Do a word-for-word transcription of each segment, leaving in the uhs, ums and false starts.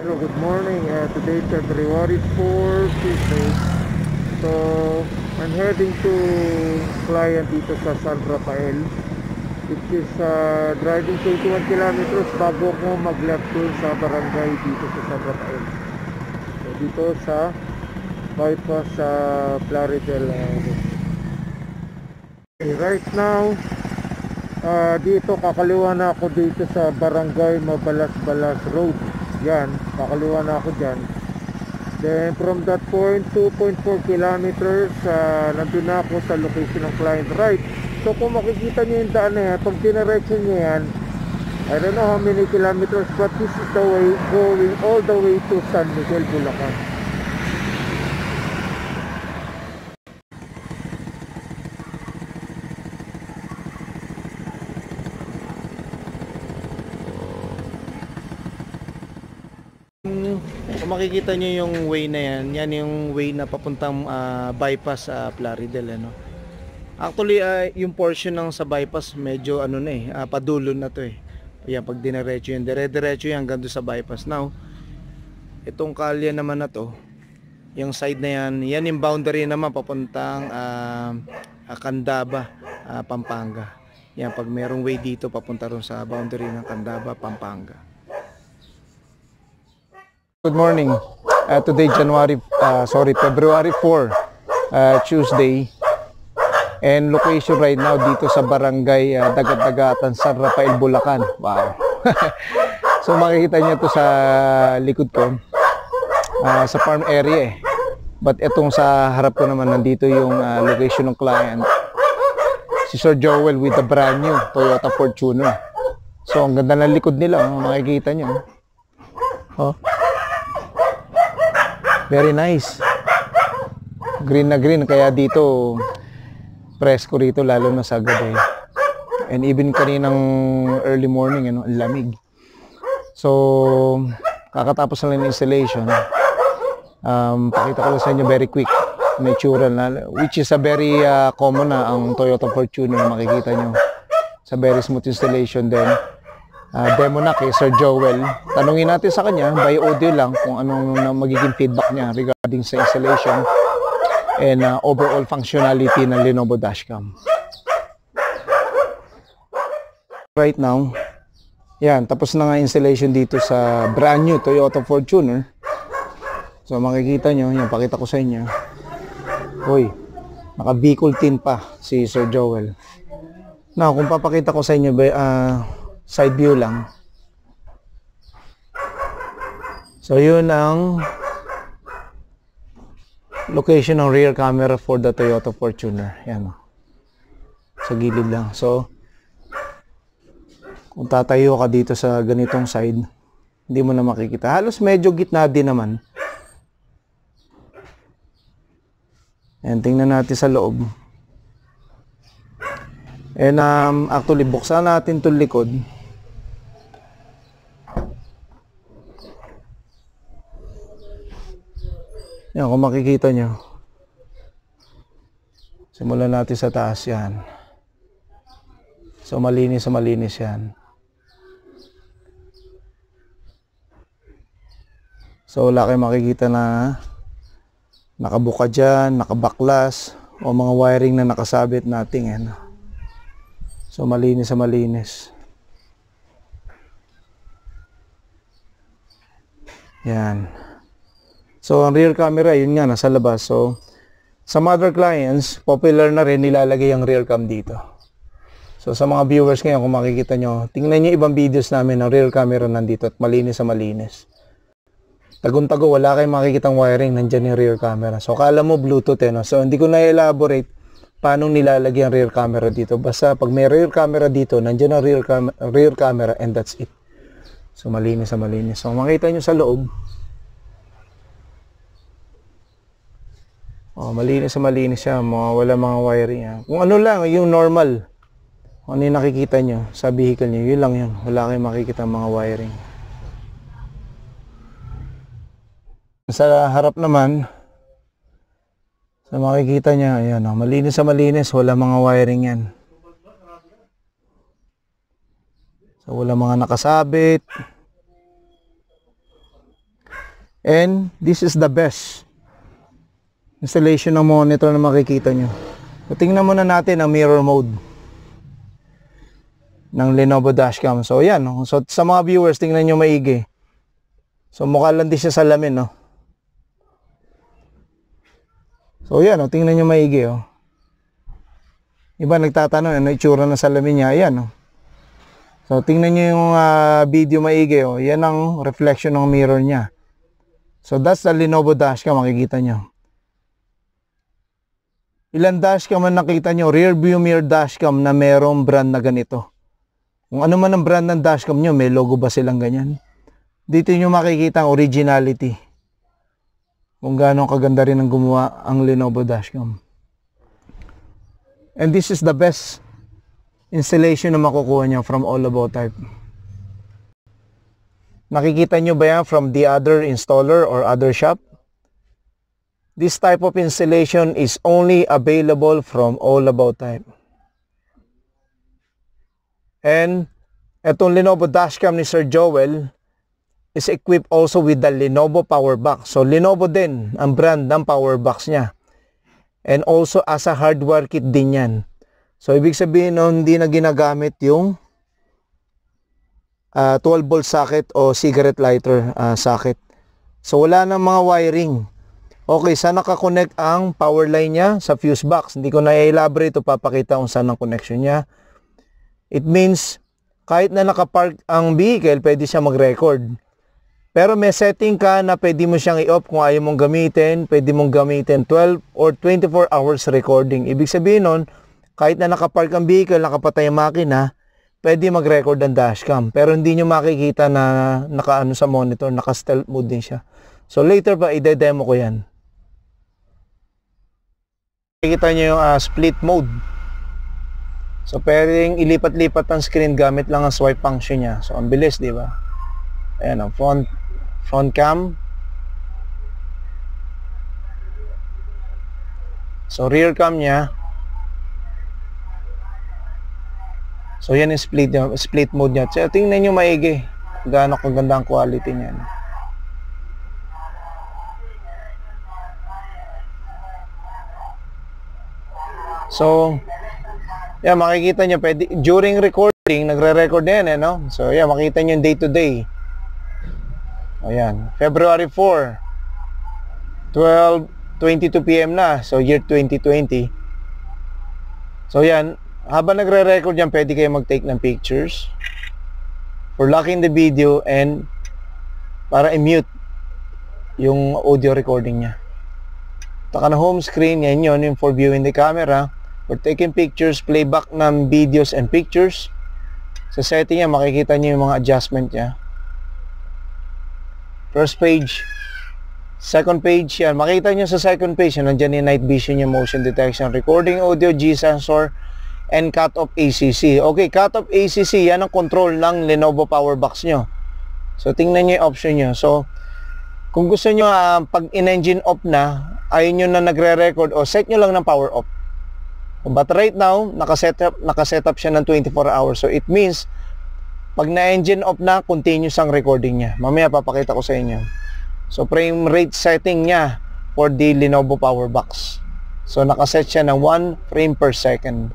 Hello, good morning. Uh, today is February fourth, Tuesday. So, I'm heading to client dito sa San Rafael, which is uh, driving twenty-one kilometers bago ko mag-left dun sa barangay dito sa San Rafael. So, dito sa bypass sa Plaridel. Uh, okay, right now, uh, dito kakaliwa na ako dito sa barangay Mabalas-Balas Road. Yan, kakaliwa na ako dyan. Then from that point, two point four kilometers, uh, nandun na ako sa location ng client. Right, so kung makikita nyo yung daan na yan, pag dinaretso nyo yan, I don't know how many kilometers, but this is the way going all the way to San Miguel, Bulacan. Kung makikita nyo yung way na yan, yan yung way na papuntang uh, bypass sa uh, Plaridel, ano. Actually, uh, yung portion ng sa bypass medyo ano na eh, uh, padulo na to eh. Yan, pag dinaretso yan, dire-diretso yan hanggang doon sa bypass. Now, itong kalye naman na to, yung side na yan, yan yung boundary naman papuntang uh, uh, Candaba, uh, Pampanga. Yan, pag merong way dito papunta ron sa boundary ng Candaba, Pampanga. Good morning. Uh, today, January, uh, sorry, February fourth, uh, Tuesday. And location right now dito sa barangay uh, Dagat-Dagatan, San Rafael, Bulacan. Wow. So makikita niyo to sa likod ko, uh, sa farm area eh. But itong sa harap ko naman, nandito yung uh, location ng client. Si Sir Joel with the brand new Toyota Fortuner. So ang ganda ng likod nila, oh, makikita niyo. Oh. Very nice. Green na green, kaya dito presko rito lalo na sa gabi. And even kaninang early morning, ano, lamig. So, kakatapos na lang ng installation. Um, pakita ko lang sa inyo very quick na itsura na, which is a very uh, common na ang Toyota Fortuner na makikita nyo sa very smooth installation din. Uh, demo na kay Sir Joel. Tanungin natin sa kanya by audio lang kung anong magiging feedback niya regarding sa installation and uh, overall functionality ng Lenovo dashcam. Right now, yan, tapos na nga installation dito sa brand new Toyota Fortuner. So makikita nyo, yan, pakita ko sa inyo. Uy, naka-vehicle tint pa si Sir Joel. Now, kung papakita ko sa inyo, uh, side view lang. So yun ang location ng rear camera for the Toyota Fortuner. Yan, sa gilid lang. So kung tatayo ka dito sa ganitong side, hindi mo na makikita. Halos medyo gitna din naman. Yan, tingnan natin sa loob. And um, actually, buksan natin itong likod. Yan, kung makikita nyo. Simulan natin sa taas yan. So, malinis sa malinis yan. So, wala kayong makikita na nakabuka dyan, nakabaklas, o mga wiring na nakasabit natin. Yan. So, malinis sa malinis. Yan. So, ang rear camera, yun nga, nasa labas. So, sa other clients, popular na rin nilalagay ang rear cam dito. So, sa mga viewers ngayon, kung makikita nyo, tingnan nyo ibang videos namin ng rear camera nandito at malinis sa malinis. Tagun-tago, wala kayong makikitang wiring, nandyan yung rear camera. So, kala mo Bluetooth eh, no? So, hindi ko na-elaborate paano nilalagay ang rear camera dito. Basta, pag may rear camera dito, nandyan ang rear, cam rear camera and that's it. So, malinis sa malinis. So, makita nyo sa loob. Oh, malinis sa malinis siya, mga wala mga wiring yan. Kung ano lang, yung normal. Kung ano yung nakikita nyo sa vehicle nyo, yun lang yun. Wala kayong makikita mga wiring. Sa harap naman, sa makikita nyo, ayan, oh, malinis sa malinis, wala mga wiring yan. So, wala mga nakasabit. And this is the best installation ng monitor na makikita nyo. So, tingnan muna natin ang mirror mode ng Lenovo Dashcam. So yan, no? So sa mga viewers, tingnan nyo maigi. So mukha lang din siya salamin, no? So yan, no? Tingnan nyo maigi, oh. Iba nagtatanong, ano itsura ng salamin niya? Ayan, no? So tingnan nyo yung uh, video maigi, oh. Yan ang reflection ng mirror niya. So that's the Lenovo Dashcam, makikita nyo. Ilan dashcam ang nakita nyo? Rear view mirror dashcam na merong brand na ganito. Kung ano man ang brand ng dashcam nyo, may logo ba silang ganyan? Dito nyo makikita ang originality. Kung gaano kaganda rin ang gumawa ang Lenovo Dashcam. And this is the best installation na makukuha nyo from All About Type. Nakikita nyo ba yan from the other installer or other shop? This type of installation is only available from All About Type. And itong Lenovo Dashcam ni Sir Joel is equipped also with the Lenovo Power Box. So Lenovo din ang brand ng power box niya. And also as a hardware kit din yan. So ibig sabihin no, hindi na ginagamit yung uh, twelve volt socket o cigarette lighter uh, socket. So wala nang mga wiring. Okay, saan nakakonect ang power line niya? Sa fuse box. Hindi ko na-elaborate o papakita kung saan ang connection niya. It means, kahit na nakapark ang vehicle, pwede siya mag-record. Pero may setting ka na pwede mo siyang i-off kung ayaw mong gamitin. Pwede mong gamitin twelve or twenty-four hours recording. Ibig sabihin nun, kahit na nakapark ang vehicle, nakapatay ang makina, pwede mag-record ang dashcam. Pero hindi nyo makikita na naka-ano sa monitor, naka-stealth mode din siya. So later pa, ide-demo ko yan. Makikita nyo yung uh, split mode. So pwedeng ilipat-lipat ang screen gamit lang ang swipe function niya. So ang bilis, di ba? Ayan ang front front cam. So rear cam niya. So yan yung split split mode niya. So tingnan niyo maigi. Gaano kaganda ang quality niya. So yeah, makikita nyo, pwede, during recording, nagre-record yan, eh, no? So, yeah, makita nyo yung day to day. Ayan, February fourth, twelve twenty-two p m na, so year twenty twenty. So, yan, habang nagre-record yan, pwede kayo mag-take ng pictures for locking the video and para i-mute yung audio recording niya. Taka na home screen, yan yun, yung for viewing the camera. For taking pictures, playback ng videos and pictures. Sa setting niya, makikita niyo yung mga adjustment niya. First page. Second page yan. Makita niyo sa second page, yan, nandiyan yung night vision, yung motion detection, recording audio, G-sensor, and cut-off A C C. Okay, cut-off A C C, yan ang control ng Lenovo Power Box nyo. So, tingnan niyo yung option nyo. So, kung gusto nyo, uh, pag in-engine off na, ayun nyo na nagre-record, o set nyo lang ng power off. But right now, nakaset up, nakaset up siya ng twenty-four hours. So it means, pag na-engine off na, continuous ang recording niya. Mamaya papakita ko sa inyo. So frame rate setting niya for the Lenovo Power Box. So nakaset siya ng one frame per second.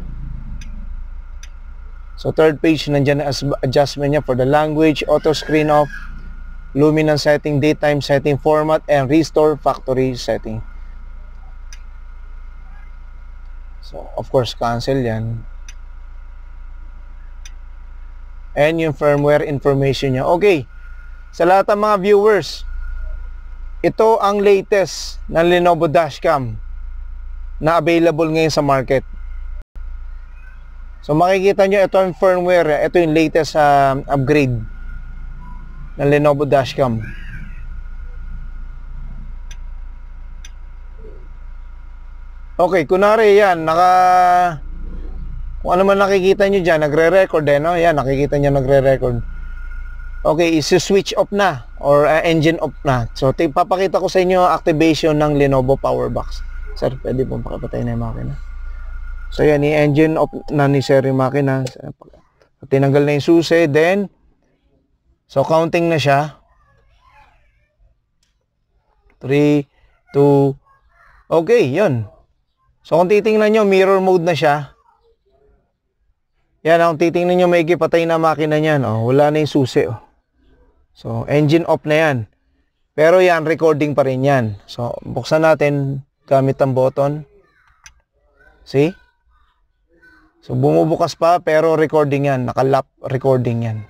So third page, nandiyan na adjustment niya for the language, auto screen off, luminance setting, daytime setting, format, and restore factory setting. So, of course, cancel yan. And yung firmware information niya. Okay, sa lahat ng mga viewers, ito ang latest ng Lenovo Dashcam na available ngayon sa market. So, makikita nyo, ito yung firmware. Ito yung latest uh, upgrade ng Lenovo Dashcam. Okay, kunwari yan, naka, kung ano man nakikita nyo dyan, nagre-record eh, no? Yan, nakikita nyo nagre-record. Okay, isi-switch off na, or uh, engine off na. So, papakita ko sa inyo activation ng Lenovo Power Box. Sir, pwede pong pakipatay na yung makina. So, yan, i-engine off na ni Sir yung makina. Tinanggal na yung susi, then, so, counting na siya. three, two, okay, yun. So kung titingnan nyo, mirror mode na siya. Yan, kung titingnan nyo, maigi patay na makina niyan. Oh, wala na yung susi. Oh. So, engine off na yan. Pero yan, recording pa rin yan. So, buksan natin gamit ang button. See? So, bumubukas pa, pero recording yan. Naka-lap recording yan.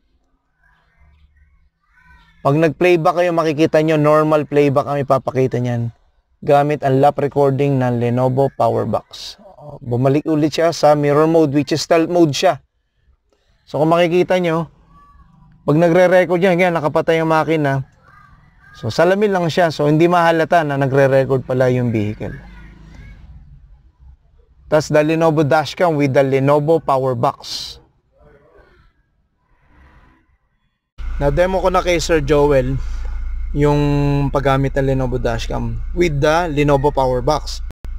Pag nag-playback kayo, makikita nyo, normal playback ang ipapakita niyan. Gamit ang lap recording ng Lenovo Powerbox. Bumalik ulit siya sa mirror mode, which is stealth mode siya. So kung makikita nyo, pag nagre-record yan, yan, nakapatay yung makina. So salamin lang siya, so hindi mahalata na nagre-record pala yung vehicle. That's the Lenovo dashcam with the Lenovo Powerbox. Na-demo ko na kay Sir Joel yung paggamit ng Lenovo dashcam with the Lenovo Powerbox.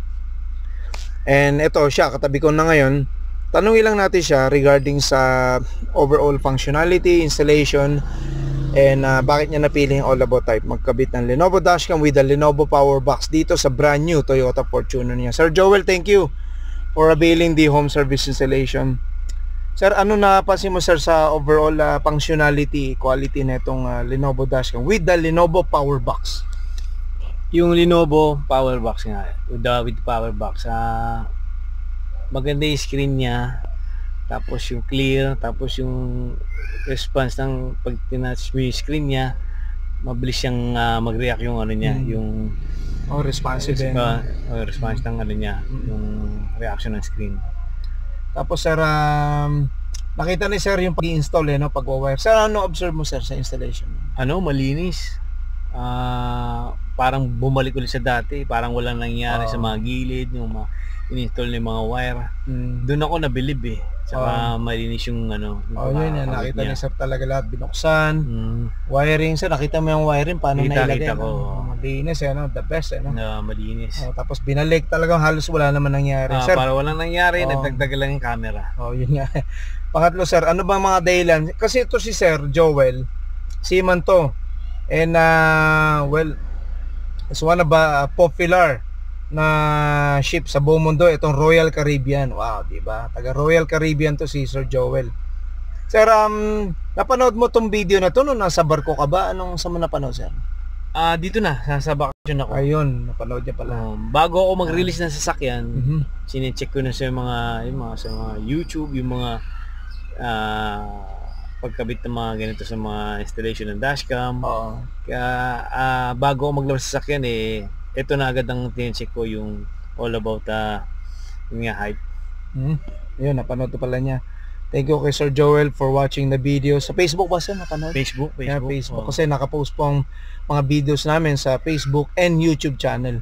And ito siya, katabi ko na ngayon. Tanungin lang natin siya regarding sa overall functionality, installation, and uh, bakit niya napili yung all about type magkabit ng Lenovo dashcam with the Lenovo Powerbox dito sa brand new Toyota Fortuner niya. Sir Joel, thank you for availing the home service installation. Sir, ano napansin mo sir sa overall uh, functionality, quality na itong uh, Lenovo dashcam with the Lenovo Powerbox? Yung Lenovo Powerbox nga, with the with Powerbox, uh, maganda yung screen niya, tapos yung clear, tapos yung response ng pag tinouch mo yung screen niya, mabilis siyang uh, mag-react yung ano niya, hmm. yung oh, responsive din. Uh, oh, response ng ano niya, hmm. yung reaction ng screen. Tapos sir, um, nakita ni sir yung pag-i-install eh, no, pag-wire. Sir, ano observe mo sir sa installation? Ano, malinis. Ah, uh, parang bumalik ulit sa dati, parang walang nangyari uh, sa mga gilid, yung mga in-install ng mga wire. Mm. Doon ako nabilib eh. Saka uh, malinis yung ano. Yung oh, yun yan. Nakita niya sir talaga lahat binuksan. Mm. Wiring sir, nakita mo yung wiring paano kita, nailagay. Kita ko. No? Malinis eh, no? The best eh, no? Na malinis. Oh, tapos binalik talagang halos wala naman nangyari. Ah, sir, para walang nangyari, oh, nagdagdag lang yung camera. Oh, yun nga. Pangatlo sir, ano ba mga dahilan? Kasi ito si Sir Joel, seaman to. And uh, well, it's one of the uh, popular na ship sa buong mundo, itong Royal Caribbean. Wow, di ba? Taga Royal Caribbean to si Sir Joel. Sir, um, napanood mo tong video na to nung nasa barko ka ba? Anong sa mo napanood, sir? Ah, uh, dito na, nasa bakasyon ako. Ayun, napanood niya pala. Um, bago ako mag-release ng sasakyan, mm-hmm. sine-check ko na sa mga, yung mga sa mga YouTube, yung mga uh, pagkabit ng mga ganito sa mga installation ng dashcam. Oo. Kaya uh, bago ako maglabas sa sasakyan eh, ito na agad ang tine-check ko, yung all about uh, yung nga hype. Hmm. Ayun, napanood ko pala niya. Thank you kay Sir Joel for watching the video. Sa Facebook ba siya napanood? Facebook, Facebook. Yeah, Facebook. Oh. Kasi nakapost po ang mga videos namin sa Facebook and YouTube channel.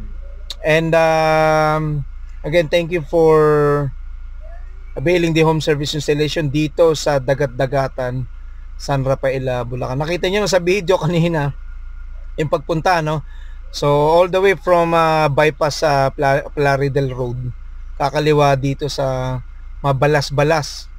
And um, again, thank you for availing the home service installation dito sa Dagat-Dagatan, San Rafael, Bulacan. Nakita niyo sa video kanina yung pagpunta, no? So all the way from uh, bypass sa uh, Pla Plaridel Road, kakaliwa dito sa Mabalas-Balas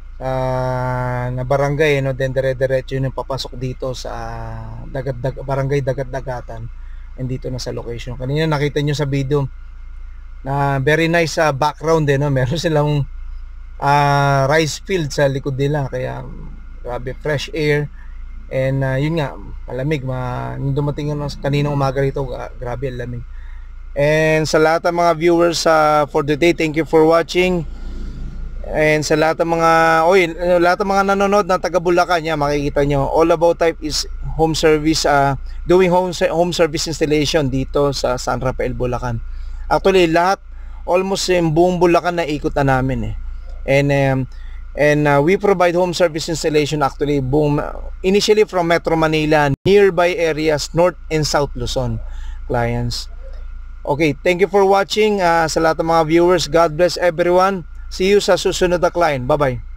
uh, na barangay, no? Then dire-diretso yun yung papasok dito sa Dagat -dag barangay Dagat-Dagatan, and dito na sa location. Kanina nakita niyo sa video na very nice sa uh, background eh, no? Meron silang uh, rice field sa likod nila, kaya grabe fresh air. And uh, yun nga, malamig. Ma nung dumating yun kaninang umaga rito, uh, grabe ang lamig. And sa lahat ng mga viewers uh, for the day, thank you for watching. And sa lahat ng mga oy, lahat ng mga nanonood na taga Bulacan, yeah, makikita nyo, All About Type is home service, uh, doing home, home service installation dito sa San Rafael, Bulacan. Actually, lahat, almost yung buong Bulacan na ikot na namin eh. And um, And uh, we provide home service installation actually boom, initially from Metro Manila, nearby areas, North and South Luzon clients. Okay, thank you for watching. Uh, sa lahat ng mga viewers, God bless everyone. See you sa susunod na client. Bye-bye.